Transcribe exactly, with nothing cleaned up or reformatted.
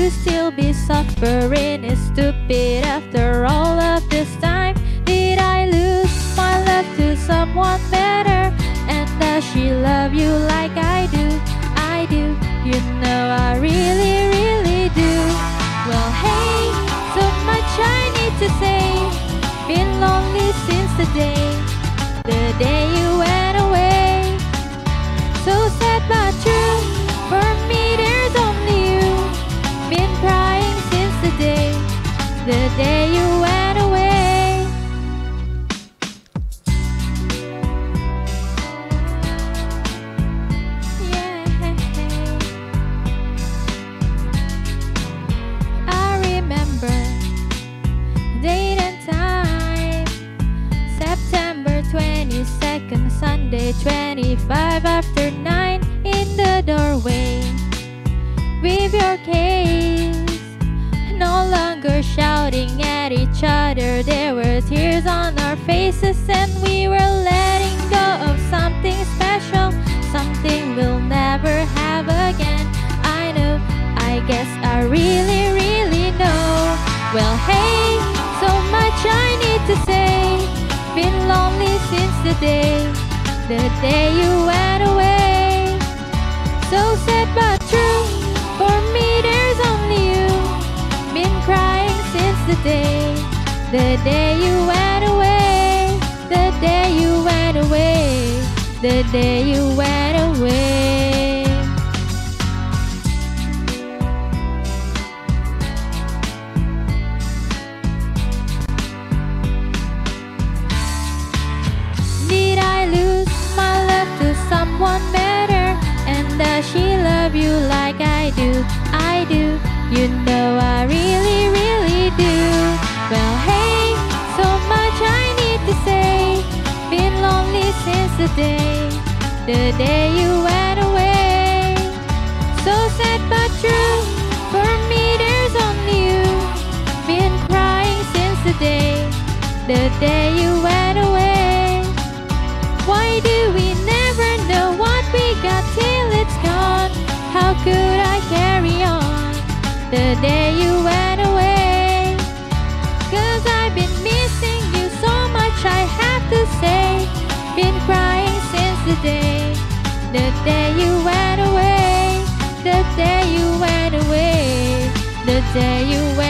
to still be suffering is stupid after all of this time. Did I lose my love to someone better? And does she love you like I do? I do, you know I really, really do. Well, hey, so much I need to say. Been lonely since the day, the day you went away. So sad but true, for me there's only you. Been crying since the day, the day you went away. Yeah, I remember date and time, September twenty-second, Sunday, twenty-five after nine. In the doorway with your case, no longer shouting at each other. There were tears on our faces, and we were letting go of something special, something we'll never have again. I know, I guess I really, really know. Well, hey, so much I need to say. Been lonely since the day, the day you went away. So sad but true, for me there's only you. Been crying since the day, the day you went away. The day you went away, the day you went away. Did I lose my love to someone better? And does she love you like I do? I do, you know I really, really do. Well, hey, so much I need to say. Been lonely since the day, the day you went away. So sad but true, for me there's only you. Been crying since the day, the day you went away. Why do we never know what we got till it's gone? How could I carry on the day you went away? Cause I've been missing you so much, I have to say. Been crying since the day, the day you went away. The day you went away, the day you went away.